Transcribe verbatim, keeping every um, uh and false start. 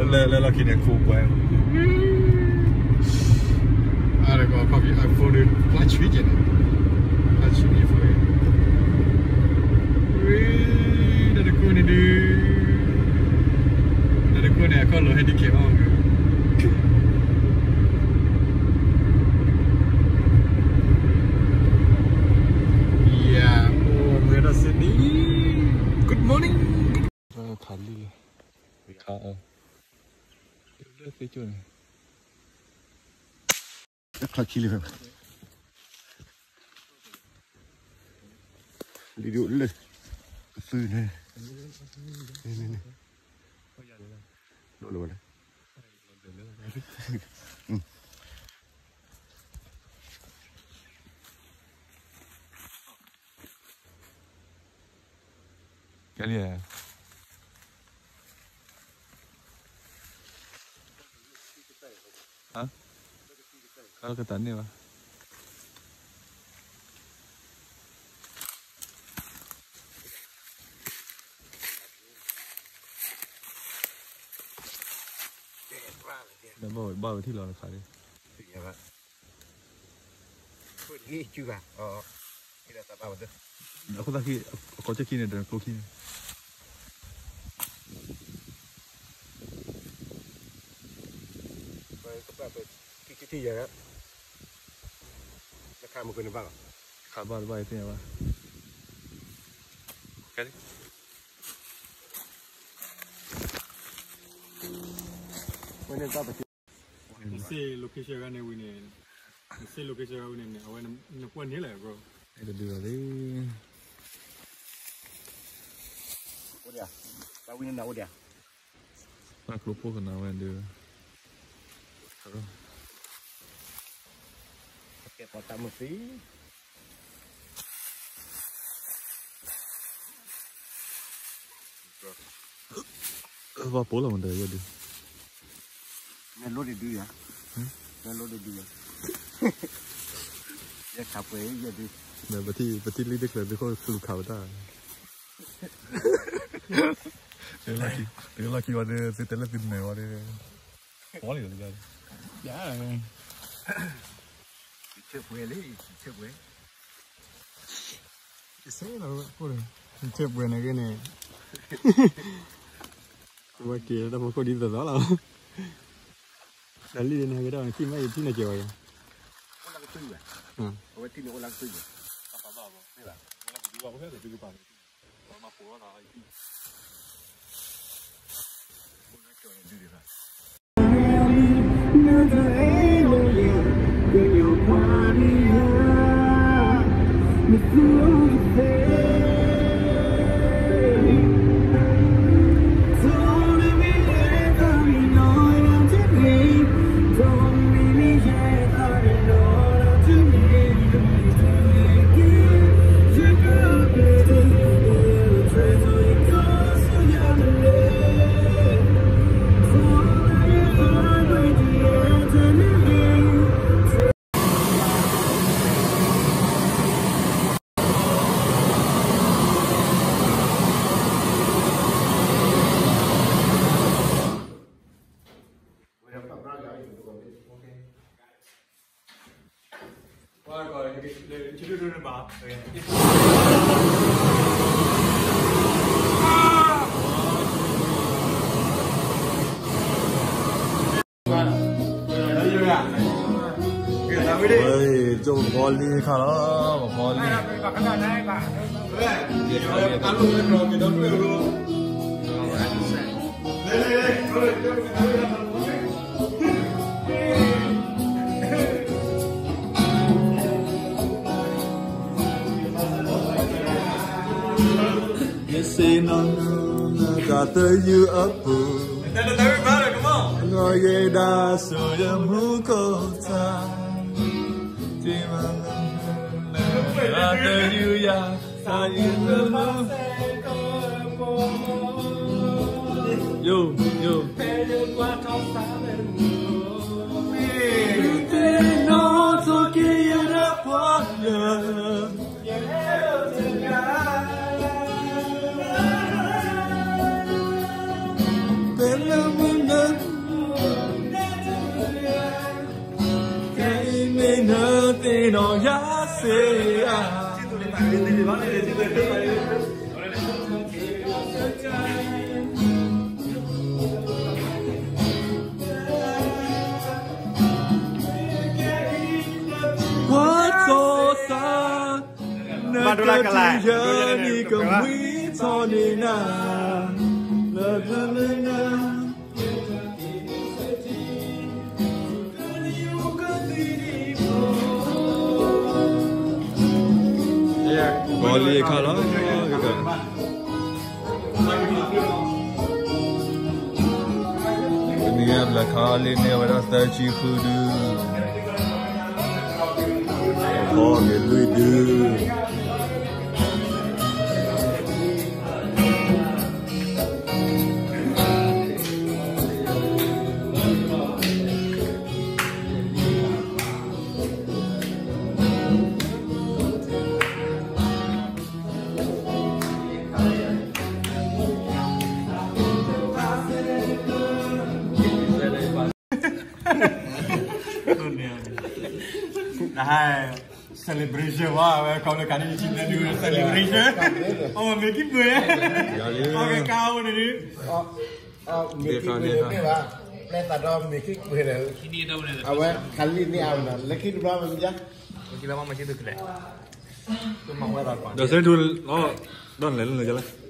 le le la kini aku buat. Ada kau kopi aku ni watch video ni. Watch ni for. Wih, ada aku ni di. Ada aku ni aku lo handicap on. Good morning. खाली खा ले क्यों नहीं खा खिले है वीडियो ले फूल है नहीं नहीं लो लो ले क्या लिया है हाँ kalau ketannya pak dah bawa bawaที่รอราคาดิya pak ini juga oh tidak tak apa tuh aku lagi aku cek ini dan aku kiniที่อย่างนั้นราคามันเป็นบ้างขาบ้านบ้านที่ไหนวะแค่นี้วันนี้ก็ไปที่นี่สิโลเคชั่นกันในวันนี้นี่สิโลเคชั่นกันวันนี้เอาไว้น้ำน้ำพวนนี้แหละ bro ไอ้เดือดเลยโอ้เดี๋ยวเราวิ่งน้ำโอ้เดี๋ยวมาคลุกพวกกันน้ำวันเดือดKayak kota mesti. Apa pola mana ya dia? Melo dia dia. Melo dia dia. Ya capek ya dia. Nah, berarti berarti lidik lebih kau perlu kau dah. Ini lagi, ini lagi ada si telefon ni ada. Boleh tak? Ya. Chưa quê lấy, chưa quê. Cái xe là cô này, chưa quê này cái này. Qua kia đâu mà cô đi từ đó đâu. Đã đi này cái đó là khi mấy tí này trời. Cô đang tươi à? Ừ. Cô ấy tí nữa cô đang tươi à? Tao tao tao, thế là cô đang đi qua có hết rồi tươi bạn. Mà phố nó là gì? Cô đang trời này đi được rồi. Rồi rồi, để chú đưa đưa bảo. Ơi, trông con đi khá đó, bảo con đi. Bảo cái này này bà. Đấy, ăn luôn lên rồi thì đón về luôn. Đây đây đây, thôi, cho mình ăn luôn. Xin ông cả tới như ấp bù ngồi ghế đa sửa dâm hú cô ta chỉ mà cả tới như ya ta yên ấm ấm yo yo nó thôi kia đã quá nhớ Bella te no ya se ya What's sa Madura kalai ni kamwi tonina la la Boleh kalau gitu. Ini adalah kali ni orang terci kudu. Oh, geluidu. Hai celebration wah kau nak kali cinta dulu celebration oh make it boleh okay kau ni oh oh make it boleh ni lah lepas ada make it boleh ini dah boleh awak kali ni awak lagi tu berapa macam lagi lama macam tu kelak tu mau berapa dah saya dulu oh dah lalu jalan